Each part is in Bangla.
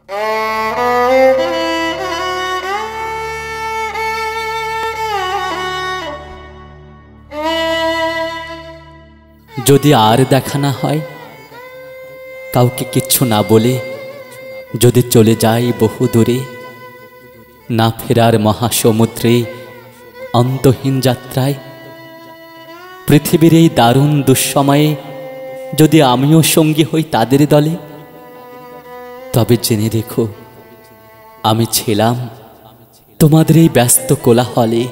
যদি আর দেখা না হয়, কাউকে কিচ্ছু না বলে যদি চলে যাই বহু দূরে, না ফেরার মহাসমুদ্রে অন্তহীন যাত্রায়, পৃথিবীর এই দারুণ দুঃসময়ে যদি আমিও সঙ্গী হই তাদের দলে, তবে জেনে রেখো আমি ছিলাম তোমাদের এই ব্যস্ত কোলাহলে।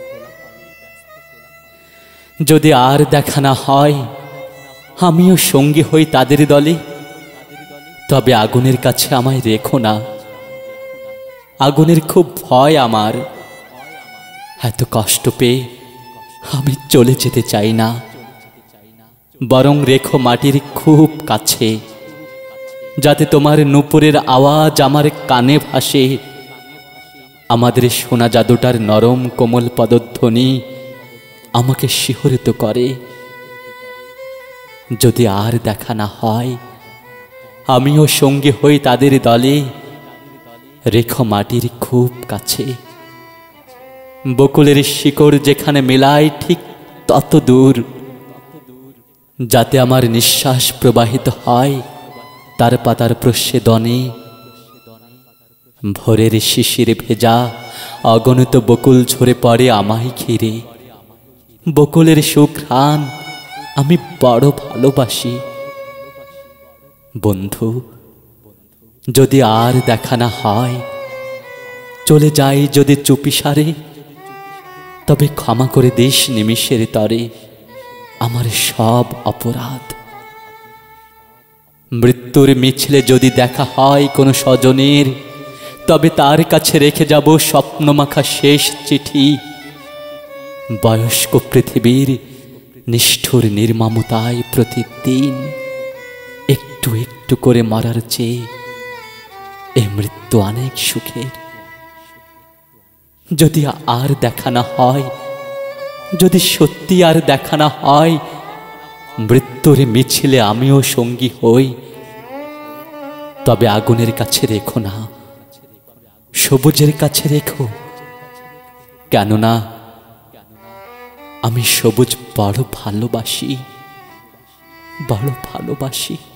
যদি আর দেখা না হয়, আমিও সঙ্গী হই তাদের দলে, তবে আগুনের কাছে আমায় রেখো না। আগুনের খুব ভয় আমার, এত কষ্ট পেয়ে আমি চলে যেতে চাই না। বরং রেখো মাটির খুব কাছে, যাতে তোমার নূপুরের আওয়াজ আমার কানে ভাসে। আমাদের সোনা জাদুটার নরম কোমল পদধ্বনি আমাকে শিহরিত করে। যদি আর দেখা না হয়, আমিও সঙ্গী হই তাদের দলে, রেখো মাটির খুব কাছে। বকুলের শিকড় যেখানে মেলায় ঠিক তত দূর, যাতে আমার নিঃশ্বাস প্রবাহিত হয় তার পাতার প্রস্বেদনে। ভোরের শিশিরে ভেজা অগণিত বকুল ঝরে পড়ে আমায় ঘিরে। বকুলের সুঘ্রাণ আমি বড় ভালোবাসি। বন্ধু, যদি আর দেখা না হয়, চলে যাই যদি চুপিসারে, তবে ক্ষমা করে দিস নিমিষের তরে আমার সব অপরাধ। মৃত্যুর মিছিলে যদি দেখা হয় কোনো স্বজনের, তবে তার কাছে রেখে যাব স্বপ্নমাখা শেষ চিঠি। বয়স্ক পৃথিবীর নিষ্ঠুর নির্মমতায় প্রতিদিন একটু একটু করে মরার চেয়ে এ মৃত্যু অনেক সুখের। যদি আর দেখা না হয়, যদি সত্যি আর দেখা না হয়, মৃত্যুর মিছিলে আমিও সঙ্গী হই, তবে আগুনের কাছে রেখো না, সবুজের কাছে রেখো। কেননা আমি সবুজ বড় ভালোবাসি, বড় ভালোবাসি।